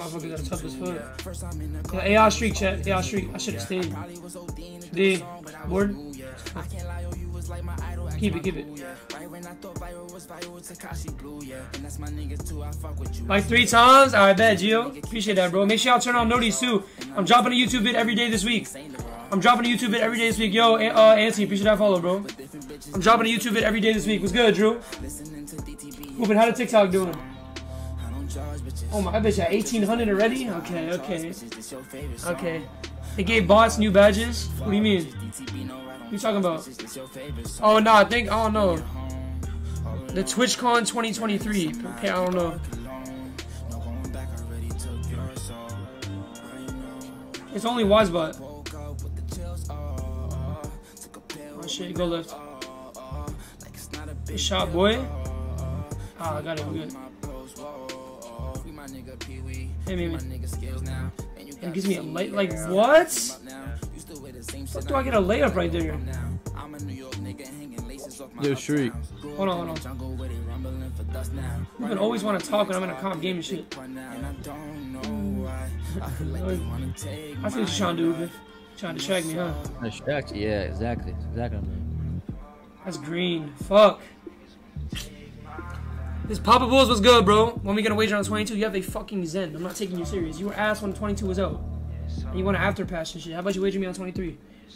motherfuckers are tough as fuck. Yo, AI Street, chat. AI Street. I should have stayed. D. Word? Keep it, keep it. Like 3 times? Alright, bet, Gio. Appreciate that, bro. Make sure y'all turn on notice too. I'm dropping a YouTube vid every day this week. Yo, Anthony, appreciate that follow, bro. I'm dropping a YouTube vid every day this week. What's good, Drew? Hoopin', how the TikTok doing? Oh my, I bet you at 1,800 already? Okay, okay. Okay. They gave bots new badges? What do you mean? What you talking about? Oh, no, I don't know. The TwitchCon 2023. Okay, I don't know. It's only Wisebot. Oh shit, go left. Good shot, boy. Ah, I got it, we're good. Hey, maybe. It gives me a lay, like, what? What do I get a layup right there? Yo, Shriek. Hold on, hold on. You can always want to talk when I'm in a comp game and shit. I think you're trying to do, man. Trying to distract me, huh? Distract you? Yeah, exactly. Exactly. That's green. Fuck. This Papa Bulls was good, bro. When we gonna wager on 22? You have a fucking Zen. I'm not taking you serious. You were ass when 22 was out. And you want to after pass and shit. How about you wager me on 23?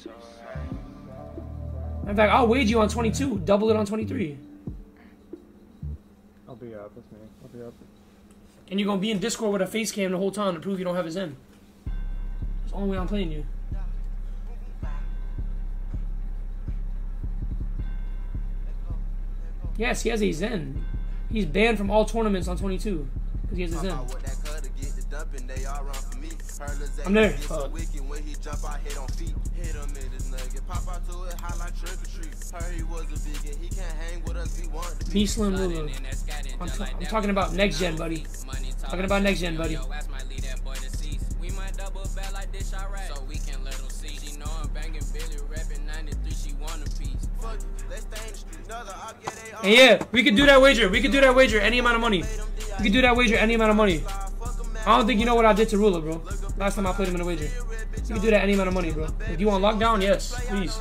In fact, I'll wager you on 22. Double it on 23. I'll be up. That's me. I'll be up. And you're gonna be in Discord with a face cam the whole time to prove you don't have a Zen. That's the only way I'm playing you. Yes, he has a Zen. He's banned from all tournaments on 22 because he has a Zen. I'm there. Fuck. Me Slim Lulu. I'm talking about next gen, buddy. Talking about next gen, buddy. And yeah, we could do that wager. We could do that wager any amount of money. We could do that wager any amount of money. I don't think you know what I did to Ruler, bro. Last time I played him in a wager. You can do that any amount of money, bro. If you want lockdown, yes, please.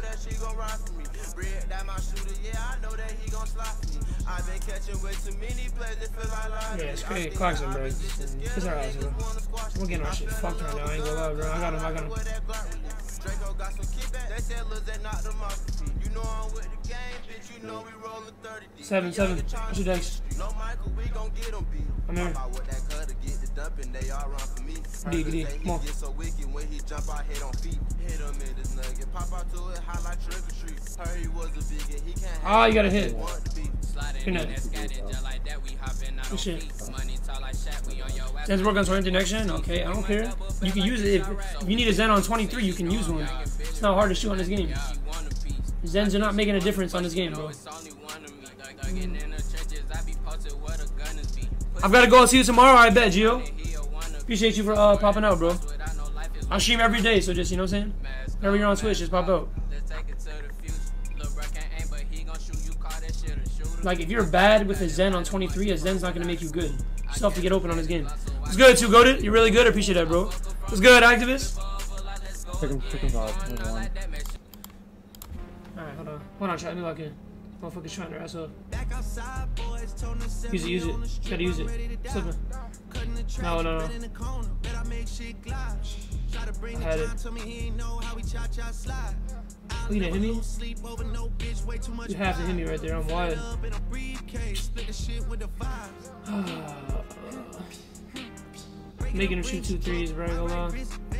Yeah, it's great. Clarkson, bro. It's our ass, bro. We're getting our shit fucked right now. I ain't gonna lie, bro. I got him. Seven. What's your dex? I'm here. D. Come on. Ah, you got a hit. Good night. Good shit. Zen's work on 23 next gen? Okay, I don't care. You can use it. If you need a Zen on 23, you can use one. It's not hard to shoot on this game. Zens are not making a difference on this game, bro. I've got to go and see you tomorrow, I bet, Gio. Appreciate you for popping out, bro. I stream every day, so just, you know what I'm saying? Whenever you're on Twitch, just pop out. Like, if you're bad with a Zen on 23, a Zen's not going to make you good. You still have to get open on this game. It's good, too, Goated. You're really good. I appreciate that, bro. It's good, Activist. Pick him up. Alright, hold on, try. Let me lock in. Motherfucker's trying to ass up. Use it. You gotta use it. Slip it. No. I had it. Oh, you didn't hit me? You have to hit me right there. I'm wild. Making him shoot 2 threes, bro. Go on.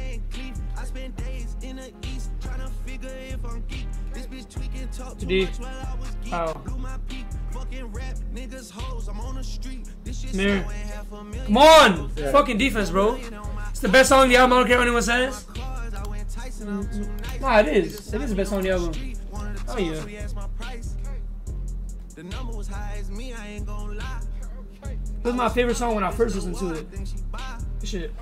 D. Oh. Mirror. Come on! Yeah. Fucking defense, bro. It's the best song on the album. I don't care what anyone says. Nah, it is. It is the best song on the album. Oh, yeah. It was my favorite song when I first listened to it. Good shit.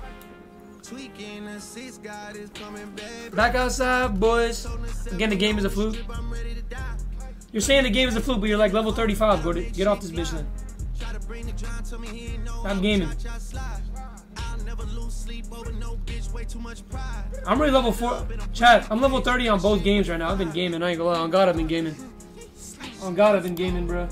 Back outside, boys. Again, the game is a fluke. You're saying the game is a fluke, but you're like level 35, bro. Get off this bitch then. I'm gaming. I'm really level 4. Chat, I'm level 30 on both games right now. I've been gaming. I ain't gonna lie. On God, I've been gaming. On God, I've been gaming, bro.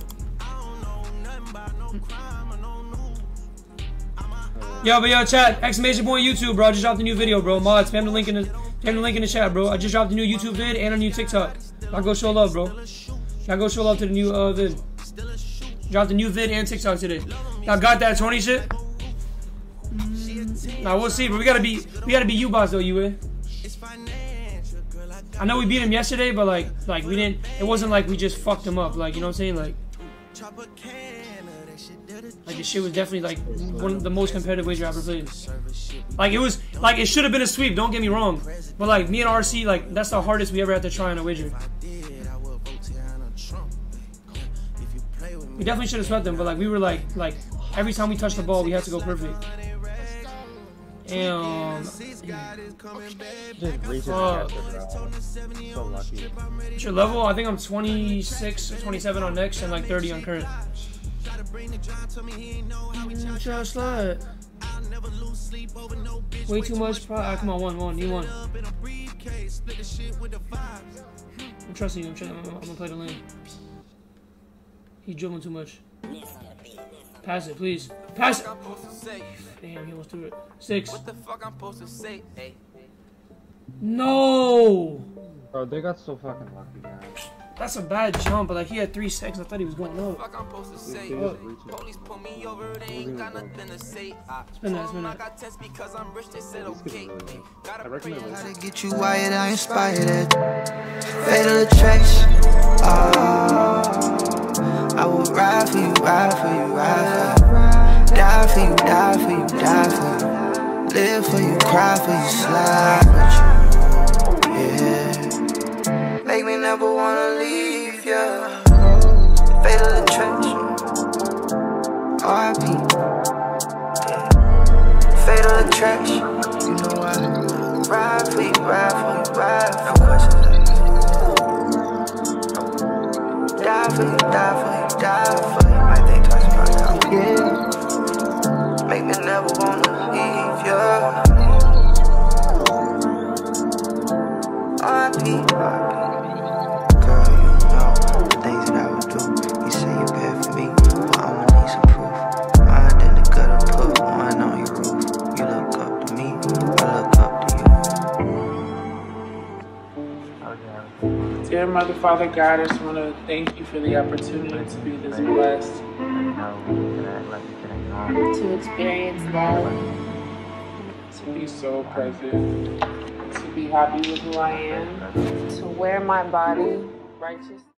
Yo, but yo, chat, exclamation point YouTube, bro. I just dropped a new video, bro. Mod, spam the link in the chat, bro. I just dropped a new YouTube vid and a new TikTok. Y'all go show love, bro. Y'all go show love to the new vid. Dropped a new vid and TikTok today. Y'all got that 20 shit? Nah, we'll see, but we gotta be U-Boss though, UA. I know we beat him yesterday, but like we didn't. It wasn't like we just fucked him up. Like, you know what I'm saying? Like this shit was definitely like one of the most competitive wager I ever played. Like it should have been a sweep. Don't get me wrong, but like me and RC, like that's the hardest we ever had to try on a wager. We definitely should have swept them, but like we were like every time we touched the ball, we had to go perfect. And Just reach it so lucky. what's your level? I think I'm 26 or 27 on next and like 30 on current. Just like way too much. Come on, one. You won. I'm trusting you. I'm gonna play the lane. He's dribbling too much. Pass it, please. Pass it. Damn, he almost threw it. 6. What the fuck I'm supposed to say? Hey. No. Bro, they got so fucking lucky, man. That's a bad jump, but like he had 3 seconds. I thought he was going up. Fuck I'm supposed to say. Police pull me over, they ain't got nothing to say. Spin that. I got tests because I'm rich, they said okay. I recommend How to get you wired, I inspired it. Fatal attraction. I will ride for you, ride for you, ride for you. Die for you, die for you, die for you. Live for you, cry for you, slide with you. Yeah. Make me never wanna leave you. Fatal attraction. R.I.P. Yeah. Fatal attraction. You know I ride for you, ride for you, ride for you. Die for you, die for you, die for you. I think twice about that. Yeah. Make me never wanna leave you. R.I.P. Girl, you know the things that I would do. You say you're bad for me, but I'ma need some proof. Mind in the gutter, put one on your roof. You look up to me, I look up to you. Dear Mother, Father, God, I just want to thank you for the opportunity to be this blessed. To experience love. To be so present. To be happy with who I am. To wear my body righteous.